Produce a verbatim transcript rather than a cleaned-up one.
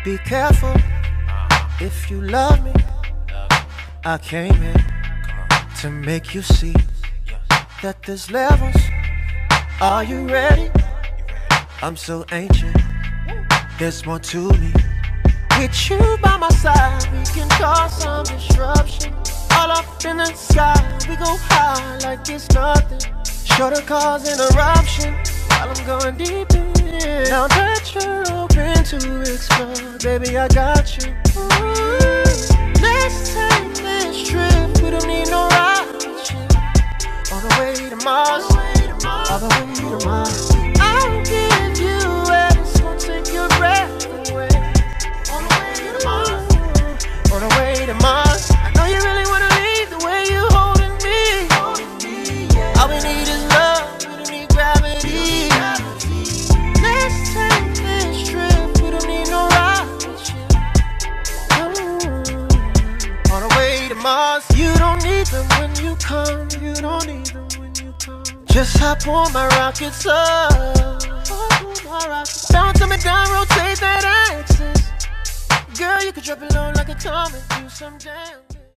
Be careful if you love me. I came here to make you see that there's levels. Are you ready? I'm so ancient. There's more to me. With you by my side, we can cause some disruption. All up in the sky, we go high like it's nothing. Sure to cause interruption while I'm going deep in. Now that you're open to explore, baby, I got you. Ooh, let's take this trip. We don't need no ride. All the way to Mars, all the way to Mars. I'll give you it, it's gonna take your breath away. All the way to Mars, all the way to Mars. I know you really wanna leave the way you holding me. All we need is love, we don't need gravity. Let's take this trip, we don't need no ride with you. Ooh, all the way to Mars. You don't need them when you come, you don't need them when you come. Just hop on my rockets up. Bounce on me down, rotate that axis. Girl, you can drop it low like a comet, do some damn.